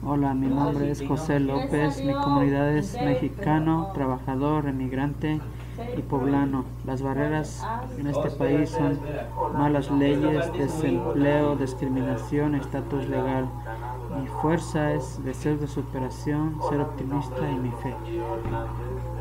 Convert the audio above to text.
Hola, mi nombre es José López, mi comunidad es mexicano, trabajador, emigrante y poblano. Las barreras en este país son malas leyes, desempleo, discriminación, estatus legal. Mi fuerza es deseo de superación, ser optimista y mi fe.